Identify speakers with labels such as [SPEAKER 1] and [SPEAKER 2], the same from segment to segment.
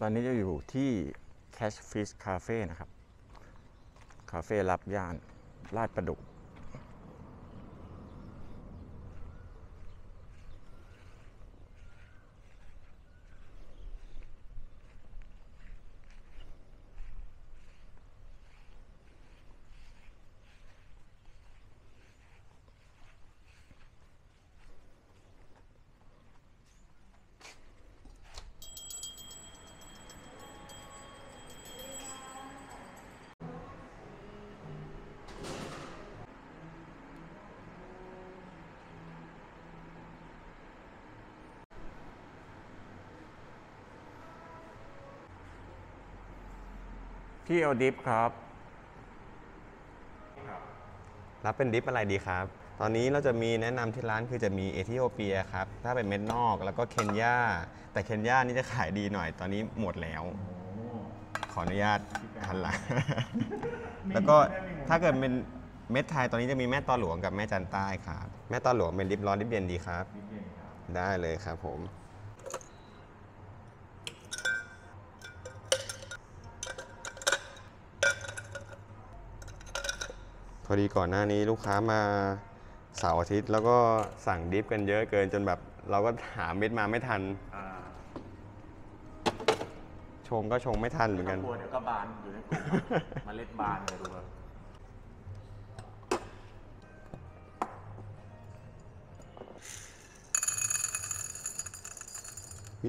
[SPEAKER 1] อนนี้จะอยู่ที่ Catch Fish Cafe นะครับคาเฟ่รับย่านลาดประดุกพี่เอาดิฟครับ
[SPEAKER 2] รับเป็นดิปอะไรดีครับ ตอนนี้เราจะมีแนะนำที่ร้านคือจะมีเอธิโอเปียครับ ถ้าเป็นเม็ดนอกแล้วก็เคนยา แต่เคนยานี่จะขายดีหน่อย ตอนนี้หมดแล้ว ขออนุญาตหันหลัง แล้วก็ถ้าเกิดเป็นเม็ดไทยตอนนี้จะมีแม่ตอหลวงกับแม่จันใต้ครับ แม่ตอหลวงเป็นดิปร้อนดิปเย็นดีครับ ได้เลยครับผม พอดีก่อนหน้านี้ลูกค้ามาเสาร์อาทิตย์แล้วก็สั่งดิฟกันเยอะเกินจนแบบเราก็หาเม็ดมาไม่ทันชงก็ชงไม่ทันเหมือนกัน
[SPEAKER 1] กลัวเดี๋ยวก็บานอยู่ในกลุ่มเมล็ดบานเลยดูเลย
[SPEAKER 2] นี่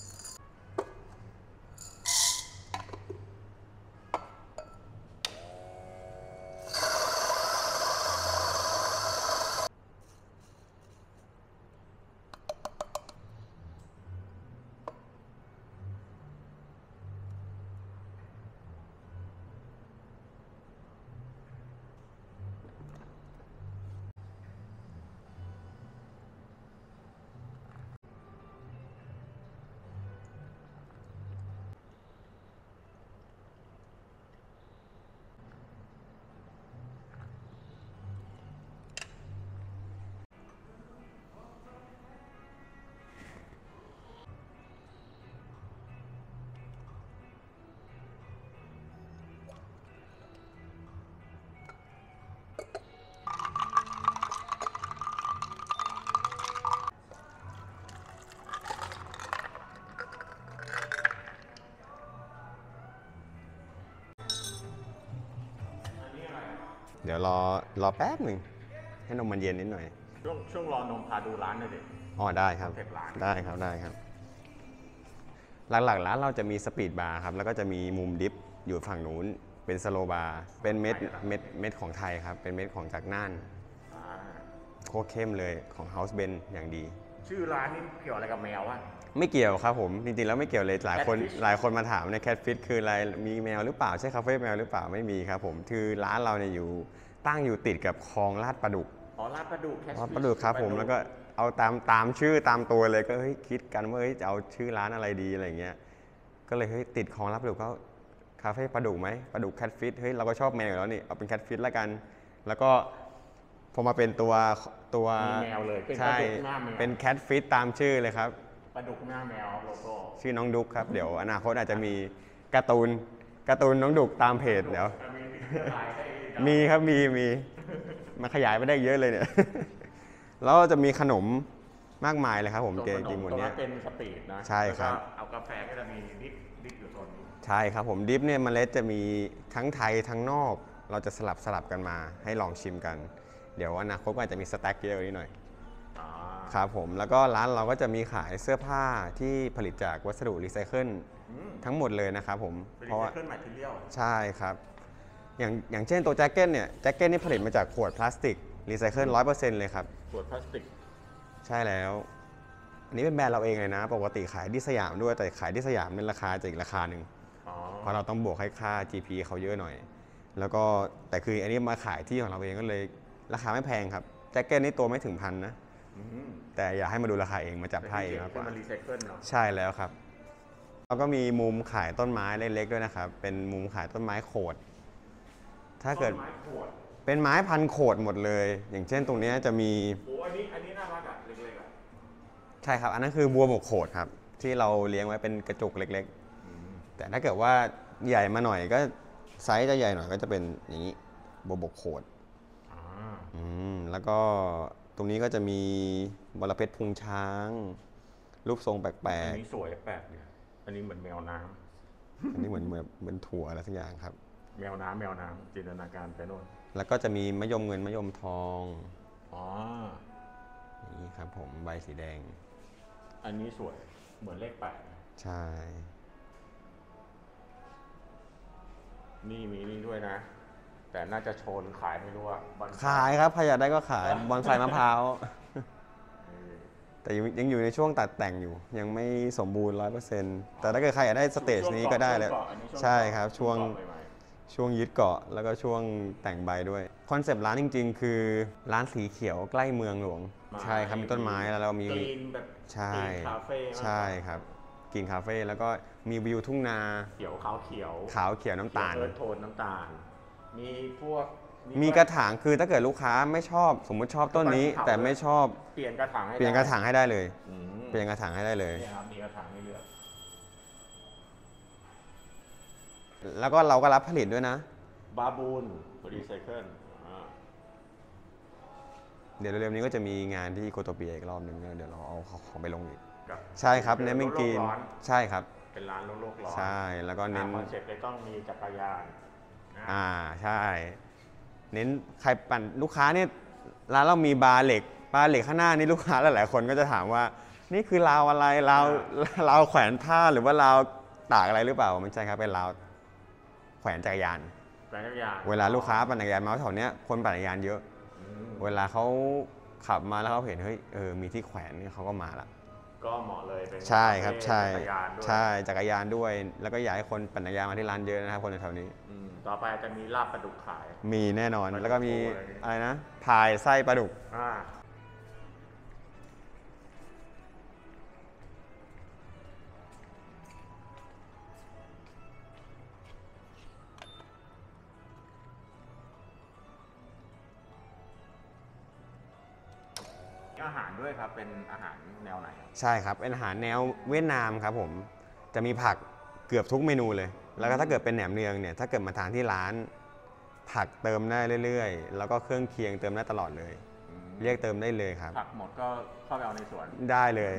[SPEAKER 2] เดี๋ยวรอแป๊บหนึ่งให้นมมันเย็นนิดหน่อย
[SPEAKER 1] ช่วงรอนมพาดูร้านหน่อยดิ
[SPEAKER 2] อ๋อได้ครับ
[SPEAKER 1] คอนเซ็ปต์ร้าน
[SPEAKER 2] ได้ครับได้ครับ หลักๆร้านเราจะมีสปีดบาร์ครับแล้วก็จะมีมุมดิฟอยู่ฝั่งนู้นเป็นสโลบาร์เป็นเม็ดของไทยครับเป็นเม็ดของจากน่านโคตรเข้มเลยของ House Ben อย่างดี
[SPEAKER 1] ชื่อร้านนี่เกี่ยวอะไรกับแมววะ
[SPEAKER 2] ไม่เกี่ยวครับผมจริงๆแล้วไม่เกี่ยวเลยหลายคนมาถามในแคทฟิตคืออะไรมีแมวหรือเปล่าใช่คาเฟ่แมวหรือเปล่าไม่มีครับผมคือร้านเราเนี่ยตั้งอยู่ติดกับคลองลาดประดุก
[SPEAKER 1] อ๋อลาดประดุก
[SPEAKER 2] ลาดประดุกครับผมแล้วก็เอาตามชื่อตามตัวเลยก็เฮ้ยคิดกันว่าเฮ้ยจะเอาชื่อร้านอะไรดีอะไรเงี้ยก็เลยเฮ้ยติดคลองลาดประดุกก็คาเฟ่ประดุกไหมประดุกแคทฟิตเฮ้ยเราก็ชอบแมวอยู่แล้วนี่เอาเป็นแคทฟิตแล้วกันแล้วก็พอมาเป็นตัว
[SPEAKER 1] มีแมวเลยเป็นป
[SPEAKER 2] ใช่
[SPEAKER 1] ระดุกหน้าแมว
[SPEAKER 2] เป็นแคทฟิตตามชื่อเลยครับ
[SPEAKER 1] ปลาดุกหน้าแมวโลโก้
[SPEAKER 2] ชื่อน้องดุกครับ เดี๋ยวอนาคตอาจจะมีการ์ตูนน้องดุกตามเพจเดี๋ยวมีครับมีมาขยายไปได้เยอะเลยเนี่ย แล้วจะมีขนมมากมายเลยครับผมจริงๆวันนี้
[SPEAKER 1] เป็นสปีดนะ
[SPEAKER 2] ใช่ครับ
[SPEAKER 1] แล้วก็เอากาแฟก็จะมีดิฟอยู่โซนนี้
[SPEAKER 2] ใช่ครับผมดิฟเนี่ยเมล็ดจะมีทั้งไทยทั้งนอก เราจะสลับกันมาให้ลองชิมกัน เดี๋ยวอนาคตก็อาจจะมีสแต็กเยอะกว่านี้หน่อยครับผมแล้วก็ร้านเราก็จะมีขายเสื้อผ้าที่ผลิตจากวัสดุรีไซเคิลทั้งหมดเลยนะครับผม
[SPEAKER 1] เป็น
[SPEAKER 2] เพ
[SPEAKER 1] รี
[SPEAKER 2] ราะ
[SPEAKER 1] ไซ
[SPEAKER 2] ว่า
[SPEAKER 1] เคิลแมทเทียล
[SPEAKER 2] ใช่ครับอย่างเช่นตัวแจ็คเก็ตเนี่ยแจ็คเก็ตนี่ผลิตมาจากขวดพลาสติกรีไซเคิล100%เลยครับ
[SPEAKER 1] ขวดพลาสติก
[SPEAKER 2] ใช่แล้ว อันนี้เป็นแบรนด์เราเองเลยนะ ปกติขายที่สยามด้วยแต่ขายที่สยามเป็นราคาจะอีกราคาหนึ่งเพราะเราต้องบวกให้ค่า GP เขาเยอะหน่อย แล้วก็แต่คืออันนี้มาขายที่ของเราเองก็เลยราคาไม่แพงครับแจ็คเก็ตนี่ตัวไม่ถึงพันนะแต่อยากให้มาดูราคาเองมาจับไพ่มากกว่า
[SPEAKER 1] เป็นรีไซเคิลเนาะ
[SPEAKER 2] ใช่แล้วครับเราก็มีมุมขายต้นไม้เล็กๆด้วยนะครับเป็นมุมขายต้นไม้โขดถ้าเกิด
[SPEAKER 1] ต้นไม้ขวด
[SPEAKER 2] เป็นไม้พันโขดหมดเลย อย่างเช่นตรงนี้จะมี
[SPEAKER 1] โอ้อันนี้น่ารักอ่ะเล็กๆอ่ะ
[SPEAKER 2] ใช่ครับอันนั้นคือบัวบกโขดครับที่เราเลี้ยงไว้เป็นกระจุกเล็กแต่ถ้าเกิดว่าใหญ่มาหน่อยก็ไซส์จะใหญ่หน่อยก็จะเป็นอย่างนี้โบโบโคดแล้วก็ตรงนี้ก็จะมีบอระเพ็ดพุงช้าง รูปทรงแปลกๆ
[SPEAKER 1] อันนี้สวยแปลกเนี่ยอันนี้เหมือนแมวน้ำ
[SPEAKER 2] อันนี้เหมือนถั่วอะไรสักอย่างครับ
[SPEAKER 1] แมวน้ำจินตนาการไปโน่น
[SPEAKER 2] แล้วก็จะมีมะยมเงินมะยมทองนี่ครับผมใบสีแดง
[SPEAKER 1] อันนี้สวยเหมือนเลข 8ใช่นี่มีนี่ด้วยนะแต่น่าจะโชนขายไม่รู้ว่า
[SPEAKER 2] ขายครับใครอยากได้ก็ขายบอนไซมะพร้าวแต่ยังอยู่ในช่วงตัดแต่งอยู่ยังไม่สมบูรณ์ 100% แต่ถ้าเกิดใครอยากได้สเตจนี้ก็ได้แล้วใช่ครับช่วงยึดเกาะแล้วก็ช่วงแต่งใบด้วยคอนเซปต์ร้านจริงๆคือร้านสีเขียวใกล้เมืองหลวงใช่ครับมีต้นไม้แล้วเรามี
[SPEAKER 1] กรีนแบบ
[SPEAKER 2] ใช่
[SPEAKER 1] คาเฟ่
[SPEAKER 2] ใช่ครับกรีนคาเฟ่แล้วก็มีวิวทุ่งนา
[SPEAKER 1] เขียวขาวเ
[SPEAKER 2] ขียวน้ำตาล
[SPEAKER 1] โทนน้ำตาลมีพวก
[SPEAKER 2] มีกระถางคือถ้าเกิดลูกค้าไม่ชอบสมมุติชอบต้นนี้แต่ไม่ชอบ
[SPEAKER 1] เปลี่ยนกระถาง
[SPEAKER 2] ให้ได้เลยเปลี่ยนกระถางให้ได้เลย
[SPEAKER 1] นี่ครับมีกระถางให้เลือก
[SPEAKER 2] แล้วก็เราก็รับผลิตด้วยนะ
[SPEAKER 1] บาบูนรีไซเคิล
[SPEAKER 2] เดี๋ยวเร็วๆนี้ก็จะมีงานที่โคโตเปียอีกรอบหนึ่งเดี๋ยวเราเอาของไปลงอีกใช่ครับเน้นเป็นกรีนใช่ครับ
[SPEAKER 1] เป็นร้านโลกร้อน
[SPEAKER 2] ใช่แล้วก็เน้น
[SPEAKER 1] คอนเซ็ปต์เลยต้องมีจักรยาน
[SPEAKER 2] ใช่เน้นใครปั่นลูกค้าเนี่ยร้านเรามีบาร์เหล็กข้างหน้านี่ลูกค้าหลายๆคนก็จะถามว่านี่คือราวอะไรราวแขวนผ้าหรือว่าราวตากอะไรหรือเปล่าไม่ใช่ครับเป็นราวแขวนจักรยานเวลาลูกค้าปั่นจักรยานมาแถวเนี้ยคนปั่นจักรยานเยอะเวลาเขาขับมาแล้วเขาเห็นเฮ้ยมีที่แขวนนี่เขาก็มาละ
[SPEAKER 1] ก็เหมาะเลยเป็น
[SPEAKER 2] ใช่ครับใช่จักรยานด้วยแล้วก็อยากให้คนปั่นจักรยานมาที่ร้านเยอะนะครับคนแถวนี้
[SPEAKER 1] ต่อไปจะมีลาบปลาดุกขาย
[SPEAKER 2] มีแน่นอนแล้วก็มีอะไรนะพายไส้ปลาดุก
[SPEAKER 1] อาหารด้วยครับเป็นอาหารแนวไหน
[SPEAKER 2] ใช่ครับเป็นอาหารแนวเวียดนามครับผมจะมีผักเกือบทุกเมนูเลยแล้วก็ถ้าเกิดเป็นแหนมเนืองเนี่ยถ้าเกิดมาทานที่ร้านผักเติมได้เรื่อยๆแล้วก็เครื่องเคียงเติมได้ตลอดเลยเรียกเติมได้เลยครับ
[SPEAKER 1] ผักหมดก็เข้าไปเอาในสวน
[SPEAKER 2] ได้เลย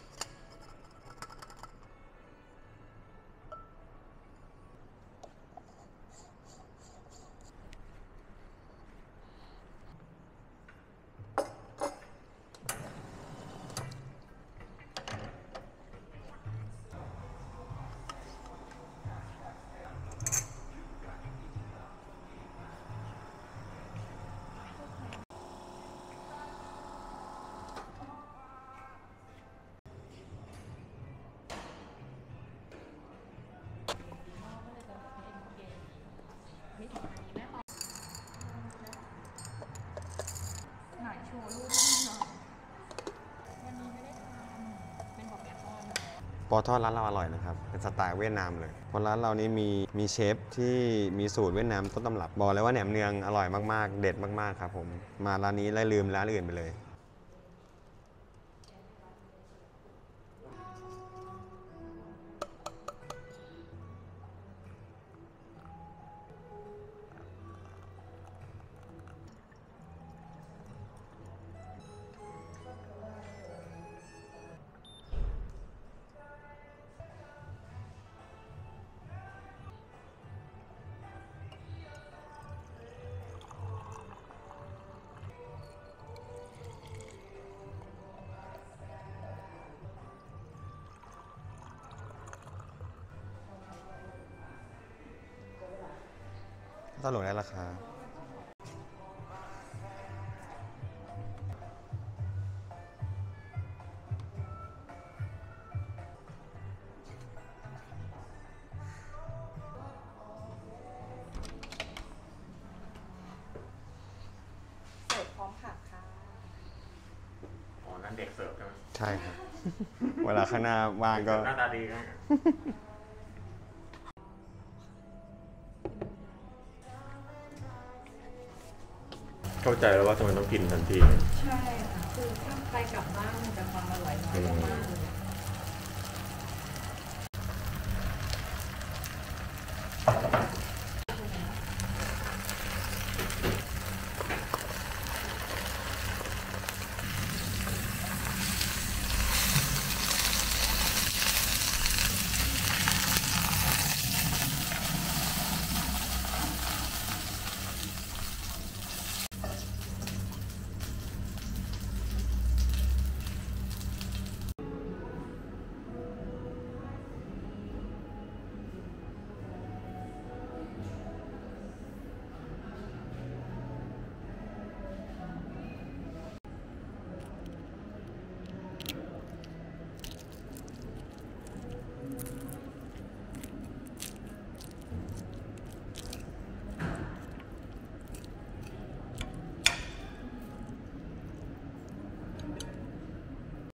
[SPEAKER 2] ปอทอดร้านเราอร่อยนะครับเป็นสไตล์เวียดนามเลยเพราะร้านเรานี้มีเชฟที่มีสูตรเวียดนามต้นตำรับบอกเลยว่าแหนมเนืองอร่อยมากๆเด็ดมากๆครับผมมาร้านนี้แล้วลืมร้านอื่นไปเลยตลกได้ราคา
[SPEAKER 3] เสิร์ฟพร้อมผักค่ะ
[SPEAKER 1] นั่นเด็กเสิร์ฟใช่ไหม
[SPEAKER 2] ใช่ครับเวลาข้างหน้าว่างก็
[SPEAKER 1] หน้าตาดีนะเข้าใจแล้วว่าทำไมต้องกินทันที
[SPEAKER 3] ใช่ค่ะคือถ้าไปกลับบ้านมันจะความอร่อยน้อยมาก